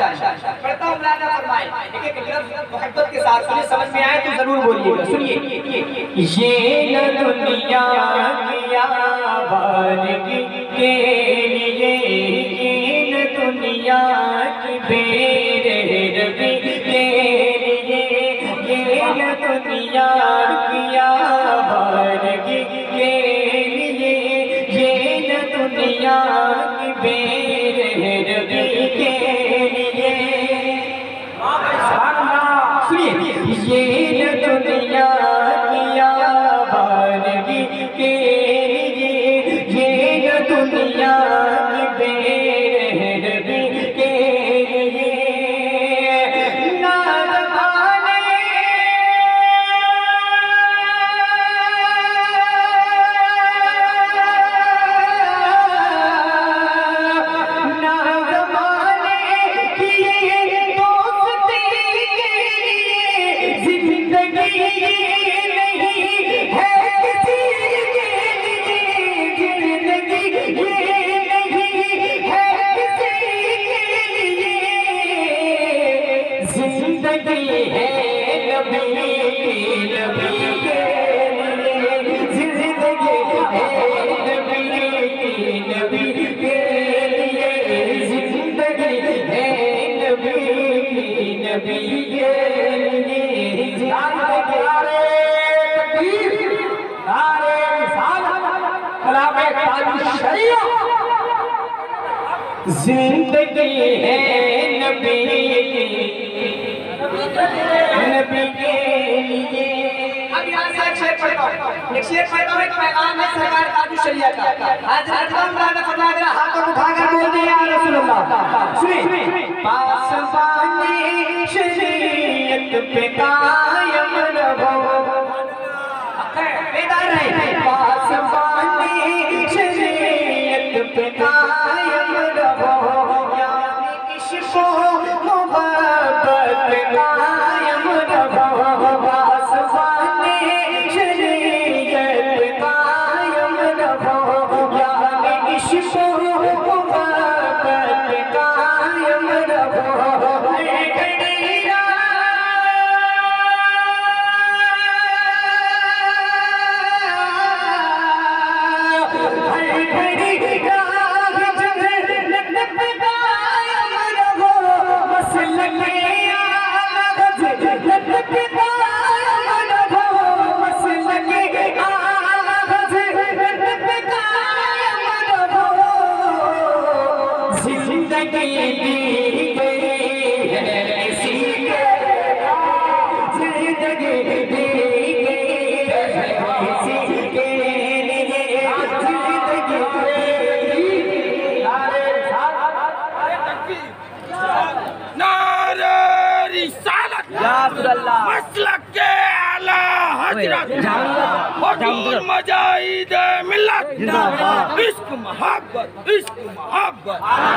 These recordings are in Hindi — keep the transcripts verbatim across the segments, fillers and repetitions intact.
माशाअल्लाह। पढ़ता हूँ मुलाज़ा फरमाए, एक एक लफ्ज़ मोहब्बत के साथ सुनिए, समझ में आए तो जरूर बोलिएगा। सुनिए, ये न दुनिया की आवारगी के लिए, ये न दुनिया की बेरहमी के लिए, ये न दुनिया की आवारगी के लिए, ये न दुनिया की बेरहमी के लिए। सुनिए, ये न दुनिया की आवारगी के लिए, ये न दुनिया की बेरहमी के लिए। जिंदगी है नबी नबी के लिए। अब यहाँ से एक शेर पढ़ता हूँ, एक शेर पढ़ता हूँ, एक पैगाम है सरकार ताजुल शरिया का। हज़रत मौलाना फरमाया, मेरा हाथ उठाकर बोल दिया या रसूल अल्लाह। सुनिए, पासबानी शरीयत पे कायम रहो, बेदार रहे, पासबानी शरीयत पे कायम रहो, यानी इश्क़ मोहब्बत कायम रहो, पासबानी शरीयत पे कायम रहो, यानी इश्क़ मोहब्बत कायम रहो। मसलक के आला हजरत हुजूर मुजाहिद मिल्लत, इश्क मोहब्बत इश्क मोहब्बत,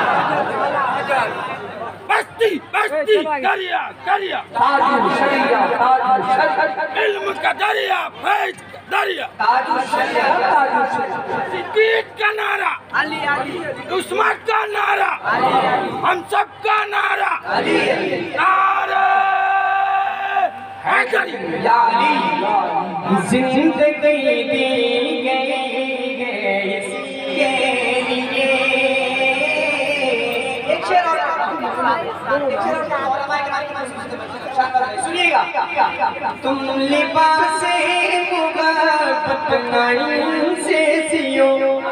बस्ती बस्ती दरिया दरिया, ताजुल शरिया ताजुल शरिया, इल्म का दरिया फैज का दरिया, ताजुल शरिया ताजुल शरिया, सिद्दीक का नारा अली अली, उस्मान का नारा अली अली, हम सब का नारा अली अली, नारा हैदरी या अली। जिंदगी दी गई है इसके लिए। एक शेर और सुनिएगा, तुम लिबासे मुबारक नईम से सियो।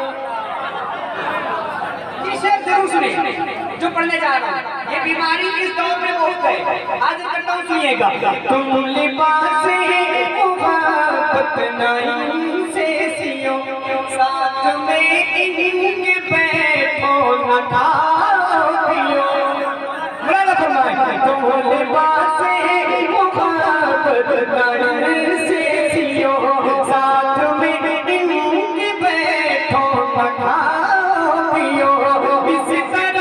ये शेर जरूर सुनिए जो पढ़ने जा रहा हूँ, ये बीमारी इस दौर में बहुत है। आज करता हूँ, सुनिएगा, तुम लिबासे मुबारक नईम से सियो, साथ में इनके बैठो न खाओ पियो। मुरादा फरमाए, तुम लिबासे मुबारक नईम से सियो, साथ में इनके बैठो न खाओ पियो। इसी तरह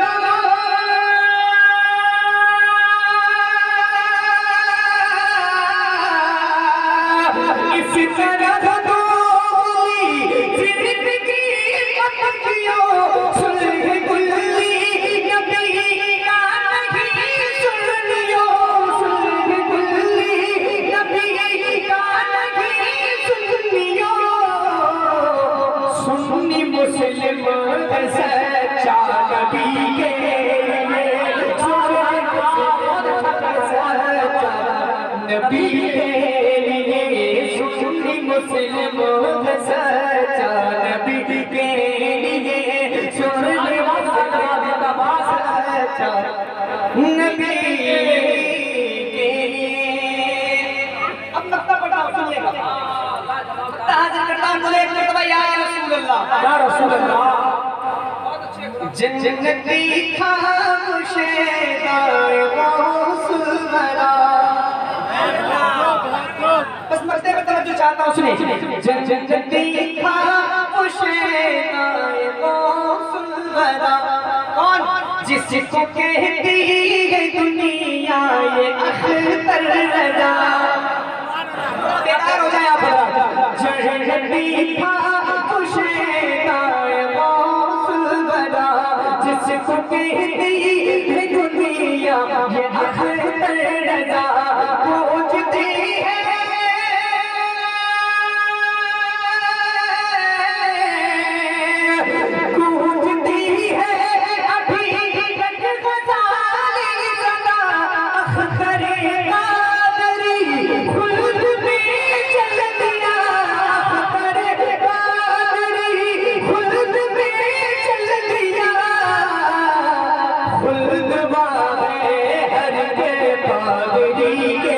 इसी तरह मौत सच्चा नबी के लिए, सुन मौत सच्चा नबी के लिए, सुन्नी मुस्लिम मौत सच्चा नबी के लिए, सुन्नी मुस्लिम मौत सच्चा नबी के लिए। अब नक्ता पढ़ा सुनिएगा, हाजिर करता हूं बोले एक मरतबा या रसूल अल्लाह, या रसूल अल्लाह। जन्नती खामोशेदार गौस भरा, बस मरते में तवज्जो चाहता हूं, सुनिए। जन्नती खामोशेदार गौस भरा, कौन? जिसको कहती है दुनिया ये अख्तर रजा, बेकार हो जाए आप। जन्नती खामोशेदार गौस भरा, जिसको कहती है दुनिया ये अख्तर रजा, पूछती है गूंजती है अभी तक ग़ज़ाली सदा, अख्तर कादरी खुल्द में चल दिया, अख्तर कादरी खुल्द में चल दिया, खुल्द वाले हर के पादरी के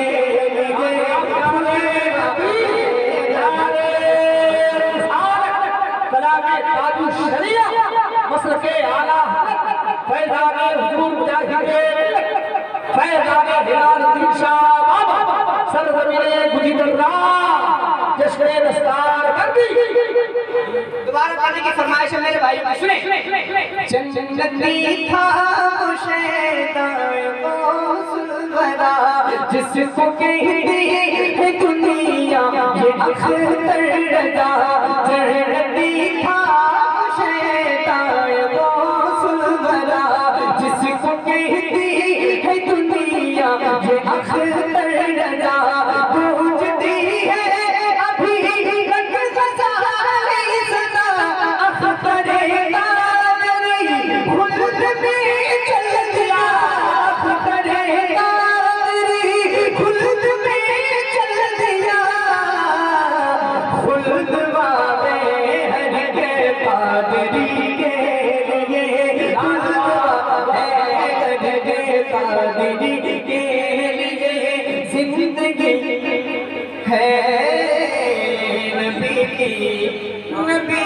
मसलके आला फैज़ाने हुजूर मुजाहिद फैज़ाने हिलालुद्दीन शाह बाबा सरज़मीने गुजिदर्रा जश्न दस्तार बंदी। दोबारा गाने की फरमाइश है मेरे भाई, सुने। जन्नती खामोशेदार गौस भरा, जिसको कहती है दुनिया ये अख्तर रजा, जन्नती खामोशेदार गौस भरा, जिसको कहती है दुनिया ये अख्तर रजा, गूंजती है अभी तक ग़ज़ाली सदा, अख्तर कादरी खुल्द में चल दिया, अख्तर कादरी खुल्द में चल दिया, खुल्द वाले हर के पादरी के लिए, खुल्द वाले हर के पादरी के लिए, जिंदगी है नबी की, नबी